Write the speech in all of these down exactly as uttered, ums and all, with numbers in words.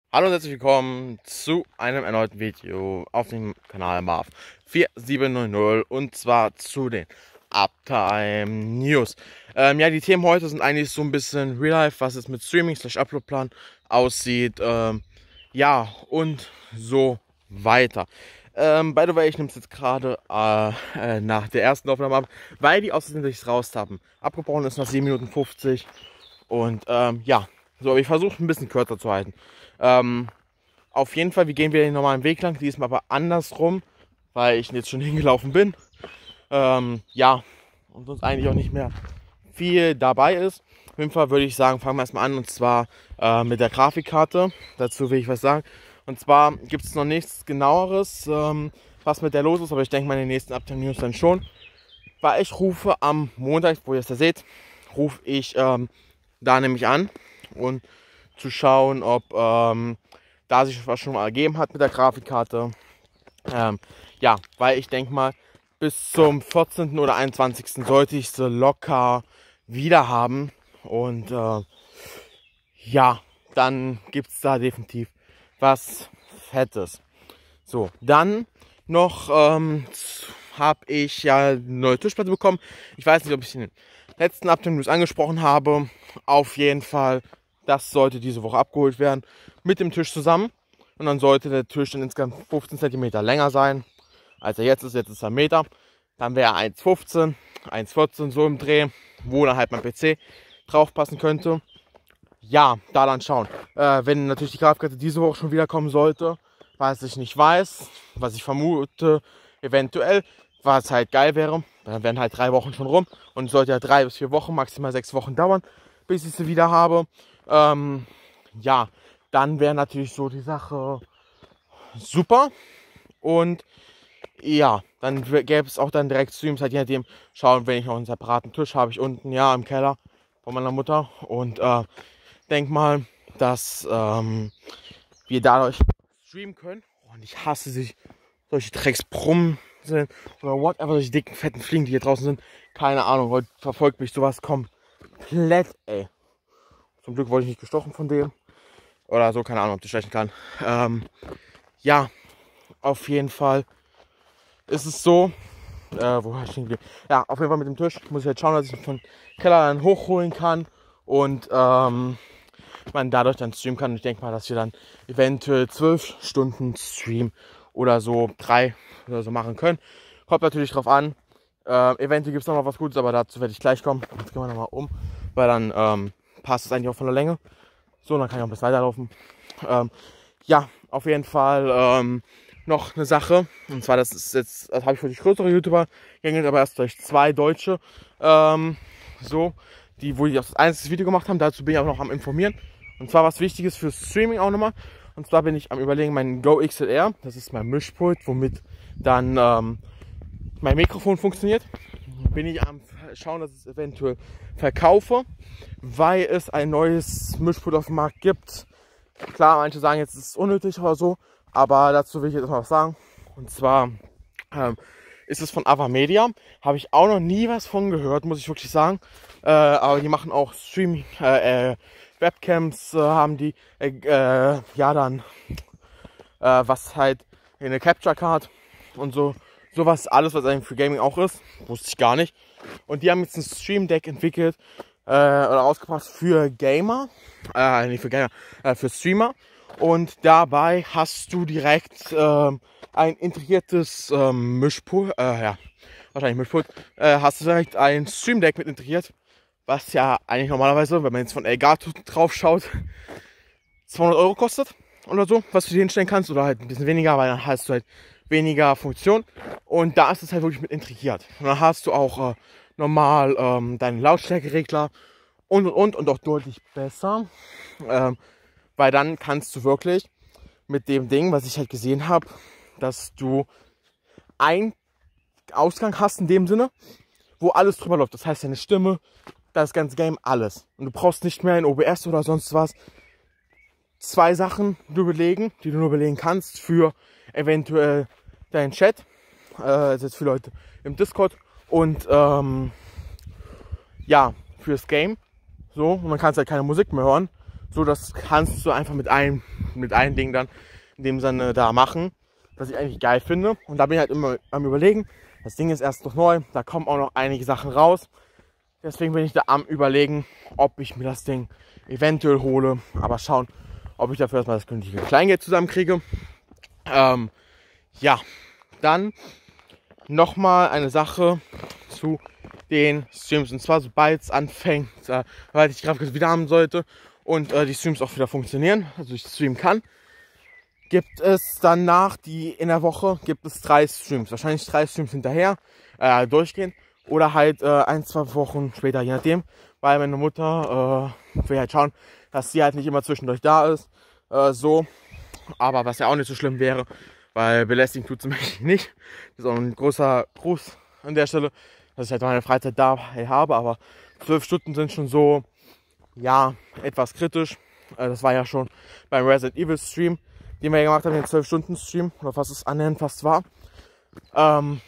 Hallo und herzlich willkommen zu einem erneuten Video auf dem Kanal Marv vier sieben null null und zwar zu den Uptime News. Ähm, ja, die Themen heute sind eigentlich so ein bisschen Real Life, was es mit Streaming slash Uploadplan aussieht, ähm, ja und so weiter. Ähm, by the way, ich nehme es jetzt gerade äh, äh, nach der ersten Aufnahme ab, weil die außerdem sich raus haben. Abgebrochen ist nach sieben Minuten fünfzig und ähm, ja, so, aber ich versuche ein bisschen kürzer zu halten. Ähm, auf jeden Fall, wir gehen wieder den normalen Weg lang, diesmal aber andersrum, weil ich jetzt schon hingelaufen bin. Ähm, ja, und sonst eigentlich auch nicht mehr viel dabei ist. Auf jeden Fall würde ich sagen, fangen wir erstmal an und zwar äh, mit der Grafikkarte. Dazu will ich was sagen. Und zwar gibt es noch nichts genaueres, ähm, was mit der los ist, aber ich denke mal in den nächsten Uptime News dann schon. Weil ich rufe am Montag, wo ihr es ja seht, rufe ich ähm, da nämlich an und zu schauen, ob ähm, da sich was schon mal ergeben hat mit der Grafikkarte. Ähm, ja, weil ich denke mal, bis zum vierzehnten oder einundzwanzigsten sollte ich sie locker wieder haben. Und äh, ja, dann gibt es da definitiv was Fettes. So, dann noch ähm, habe ich ja eine neue Tischplatte bekommen. Ich weiß nicht, ob ich in den letzten Update News angesprochen habe. Auf jeden Fall, das sollte diese Woche abgeholt werden mit dem Tisch zusammen. Und dann sollte der Tisch dann insgesamt fünfzehn Zentimeter länger sein, als er jetzt ist. Jetzt ist er ein Meter. Dann wäre er eins fünfzehn, eins vierzehn so im Dreh, wo dann halt mein P C drauf passen könnte. Ja, da dann schauen. Äh, wenn natürlich die Grafikkarte diese Woche schon wieder kommen sollte, was ich nicht weiß, was ich vermute, eventuell, was halt geil wäre, dann wären halt drei Wochen schon rum und es sollte ja drei bis vier Wochen, maximal sechs Wochen dauern, bis ich sie wieder habe. Ähm, ja, dann wäre natürlich so die Sache super und ja, dann gäbe es auch dann direkt Streams, halt je nachdem, schauen, wenn ich noch einen separaten Tisch habe, ich unten, ja, im Keller von meiner Mutter und äh, denk mal, dass ähm, wir dadurch streamen können. Und ich hasse sich solche Drecksbrummen sind oder whatever, solche dicken, fetten Fliegen, die hier draußen sind. Keine Ahnung, heute verfolgt mich sowas komplett, ey. Zum Glück wurde ich nicht gestochen von dem. Oder so, keine Ahnung, ob das stechen kann. Ähm, ja, auf jeden Fall ist es so. Äh, wo war ich denn? Ja, auf jeden Fall mit dem Tisch muss ich halt schauen, dass ich ihn von Keller dann hochholen kann. Und ähm, man dadurch dann streamen kann. Und ich denke mal, dass wir dann eventuell zwölf Stunden Stream oder so drei oder so machen können. Kommt natürlich drauf an. Äh, eventuell gibt es noch mal was Gutes, aber dazu werde ich gleich kommen. Jetzt gehen wir nochmal um, weil dann ähm, passt es eigentlich auch von der Länge. So, dann kann ich auch ein bisschen weiterlaufen. Ähm, ja, auf jeden Fall ähm, noch eine Sache. Und zwar, das ist jetzt, das habe ich für die größere YouTuber gegangen, aber erst durch zwei Deutsche. Ähm, so, die, wo die auch das einzige Video gemacht haben. Dazu bin ich auch noch am informieren. Und zwar was Wichtiges für Streaming auch nochmal. Und zwar bin ich am Überlegen, mein Go X L R, das ist mein Mischpult, womit dann ähm, mein Mikrofon funktioniert. Bin ich am schauen, dass ich es eventuell verkaufe, weil es ein neues Mischpult auf dem Markt gibt. Klar, manche sagen jetzt, es ist unnötig oder so, aber dazu will ich jetzt mal was sagen. Und zwar ähm, ist es von Avamedia. Habe ich auch noch nie was von gehört, muss ich wirklich sagen. Äh, aber die machen auch Streaming, äh, äh, Webcams äh, haben die, äh, äh, ja dann, äh, was halt eine Capture Card und so, sowas, alles was eigentlich für Gaming auch ist, wusste ich gar nicht. Und die haben jetzt ein Stream Deck entwickelt äh, oder rausgebracht für Gamer, äh, nicht für Gamer, äh, für Streamer. Und dabei hast du direkt äh, ein integriertes äh, Mischpult, äh, ja, wahrscheinlich Mischpult, äh, hast du direkt ein Stream Deck mit integriert. Was ja eigentlich normalerweise, wenn man jetzt von Elgato drauf schaut, zweihundert Euro kostet oder so, was du dir hinstellen kannst. Oder halt ein bisschen weniger, weil dann hast du halt weniger Funktion. Und da ist es halt wirklich mit integriert. Und dann hast du auch äh, normal ähm, deinen Lautstärkeregler und und und und auch deutlich besser. Ähm, weil dann kannst du wirklich mit dem Ding, was ich halt gesehen habe, dass du einen Ausgang hast in dem Sinne, wo alles drüber läuft. Das heißt, deine Stimme, das ganze Game, alles. Und du brauchst nicht mehr in O B S oder sonst was zwei Sachen nur belegen, die du nur belegen kannst für eventuell deinen Chat, äh, also jetzt für Leute im Discord und ähm, ja, fürs Game. So, und dann kannst du halt keine Musik mehr hören, So, das kannst du einfach mit einem, mit einem Ding dann in dem Sinne da machen, was ich eigentlich geil finde. Und da bin ich halt immer am Überlegen. Das Ding ist erst noch neu, da kommen auch noch einige Sachen raus. Deswegen bin ich da am Überlegen, ob ich mir das Ding eventuell hole. Aber schauen, ob ich dafür erstmal das künstliche Kleingeld zusammenkriege. Ähm, ja, dann nochmal eine Sache zu den Streams. Und zwar, sobald es anfängt, äh, sobald ich die Grafik wieder haben sollte und äh, die Streams auch wieder funktionieren, also ich streamen kann, gibt es danach, die in der Woche, gibt es drei Streams. Wahrscheinlich drei Streams hinterher, äh, durchgehen. Oder halt äh, ein, zwei Wochen später, je nachdem. Weil meine Mutter äh, will halt schauen, dass sie halt nicht immer zwischendurch da ist. Äh, so. Aber was ja auch nicht so schlimm wäre, weil belästigen tut sie mich nicht. Das ist auch ein großer Gruß an der Stelle, dass ich halt meine Freizeit dabei habe. Aber zwölf Stunden sind schon so, ja, etwas kritisch. Äh, das war ja schon beim Resident Evil Stream, den wir ja gemacht haben, den zwölf Stunden Stream, oder was es annähernd fast war. Ähm,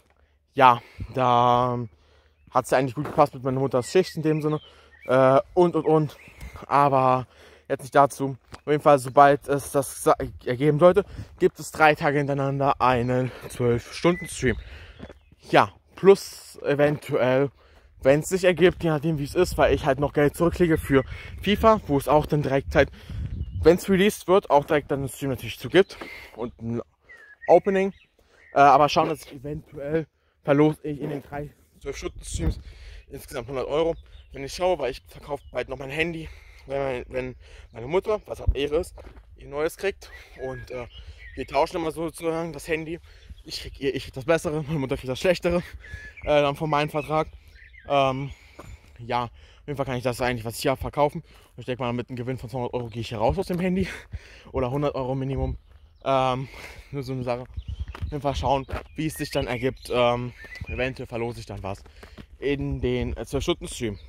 ja, da hat es ja eigentlich gut gepasst mit meiner Mutters Schicht in dem Sinne. Äh, und, und, und. Aber jetzt nicht dazu. Auf jeden Fall, sobald es das ergeben sollte, gibt es drei Tage hintereinander einen zwölf Stunden Stream. Ja, plus eventuell, wenn es sich ergibt, je nachdem wie es ist, weil ich halt noch Geld zurücklege für FIFA, wo es auch dann direkt halt, wenn es released wird, auch direkt dann einen Stream natürlich zu gibt und ein Opening. Äh, aber schauen, dass ich eventuell verlose ich in den drei zwölf Stunden Streams insgesamt hundert Euro. Wenn ich schaue, weil ich verkaufe bald noch mein Handy, wenn, mein, wenn meine Mutter, was auch Ehre ist, ihr neues kriegt. Und äh, wir tauschen immer sozusagen das Handy. Ich kriege ihr, ich krieg das Bessere, meine Mutter kriegt das Schlechtere, äh, dann von meinem Vertrag. Ähm, ja, auf jeden Fall kann ich das eigentlich, was ich hier verkaufen. Und ich denke mal, mit einem Gewinn von zweihundert Euro gehe ich hier raus aus dem Handy. Oder hundert Euro Minimum. Ähm, nur so eine Sache. Auf jeden Fall schauen, wie es sich dann ergibt. Ähm, eventuell verlose ich dann was in den zwölf Stunden Stream,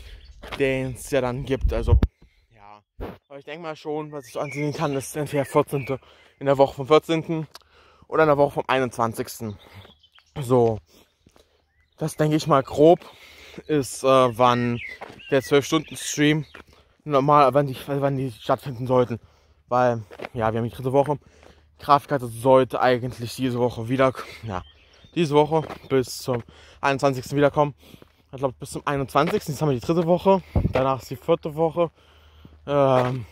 den es ja dann gibt. Also, ja. Aber ich denke mal schon, was ich so ansehen kann, ist entweder vierzehnten in der Woche vom vierzehnten oder in der Woche vom einundzwanzigsten So, das denke ich mal grob ist, äh, wann der zwölf Stunden Stream normal, wann die, wann die stattfinden sollten. Weil, ja, wir haben die dritte Woche. Grafikkarte sollte eigentlich diese Woche wieder, ja, diese Woche bis zum einundzwanzigsten wiederkommen. Ich glaube bis zum einundzwanzigsten Jetzt haben wir die dritte Woche, danach ist die vierte Woche. Ähm,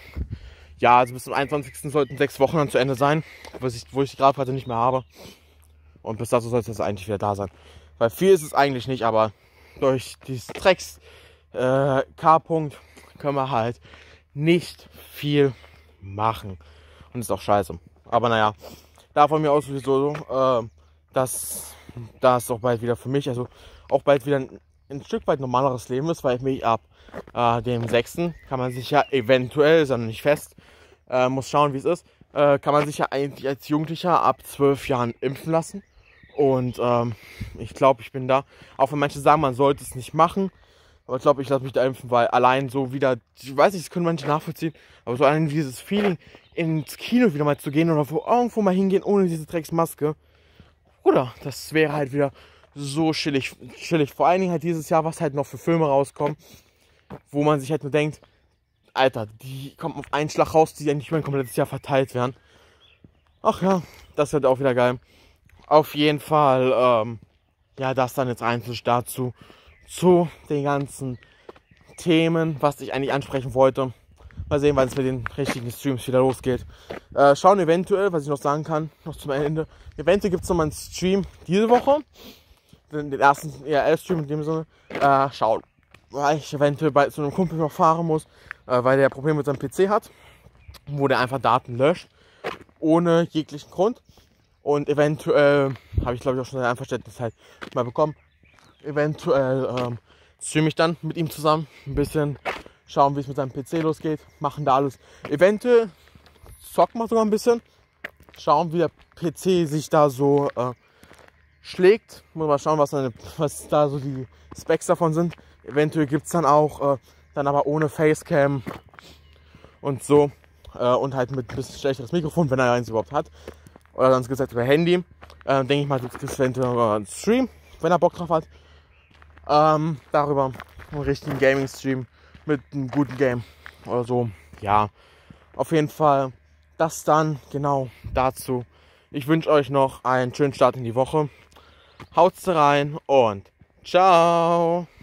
ja, also bis zum einundzwanzigsten sollten sechs Wochen dann zu Ende sein, wo ich, wo ich die Grafikkarte nicht mehr habe. Und bis dato sollte es eigentlich wieder da sein. Weil viel ist es eigentlich nicht, aber durch dieses Drecks äh, K-Punkt können wir halt nicht viel machen. Und ist auch scheiße. Aber naja, da von mir aus sowieso, äh, dass das auch bald wieder für mich, also auch bald wieder ein, ein Stück weit normaleres Leben ist, weil ich mich ab äh, dem sechsten kann man sich ja eventuell, ist ja noch nicht fest, äh, muss schauen wie es ist, äh, kann man sich ja eigentlich als Jugendlicher ab zwölf Jahren impfen lassen. Und ähm, ich glaube, ich bin da, auch wenn manche sagen, man sollte es nicht machen, aber ich glaube, ich lasse mich da impfen, weil allein so wieder, ich weiß nicht, das können manche nachvollziehen, aber so allein dieses Feeling, ins Kino wieder mal zu gehen oder wo irgendwo mal hingehen ohne diese Drecksmaske, oder das wäre halt wieder so chillig, chillig. Vor allen Dingen halt dieses Jahr, was halt noch für Filme rauskommen, wo man sich halt nur denkt, Alter, die kommen auf einen Schlag raus, die eigentlich über ein komplettes Jahr verteilt werden. Ach ja, das wird auch wieder geil. Auf jeden Fall, ähm, ja, das dann jetzt einzeln dazu, zu den ganzen Themen, was ich eigentlich ansprechen wollte. Mal sehen, wann es mit den richtigen Streams wieder losgeht. Äh, schauen eventuell, was ich noch sagen kann, noch zum Ende. Eventuell gibt es noch mal einen Stream diese Woche. Den, den ersten E R L-Stream in dem Sinne. Äh, schauen, weil ich eventuell bei so einem Kumpel noch fahren muss, äh, weil der Probleme mit seinem P C hat, wo der einfach Daten löscht, ohne jeglichen Grund. Und eventuell, habe ich glaube ich auch schon ein Einverständnis halt mal bekommen, eventuell ähm, streame ich dann mit ihm zusammen ein bisschen, schauen wie es mit seinem P C losgeht, machen da alles. Eventuell zocken wir sogar ein bisschen, schauen wie der P C sich da so äh, schlägt. Muss mal schauen, was, dann, was da so die Specs davon sind. Eventuell gibt es dann auch, äh, dann aber ohne Facecam und so. Äh, und halt mit ein bisschen schlechteres Mikrofon, wenn er eins überhaupt hat. Oder sonst gibt es halt über Handy. Äh, denke ich mal, gibt es eventuell einen Stream, wenn er Bock drauf hat. Ähm, darüber einen richtigen Gaming-Stream mit einem guten Game. oder so. Ja, auf jeden Fall das dann genau dazu. Ich wünsche euch noch einen schönen Start in die Woche. Haut's rein und ciao!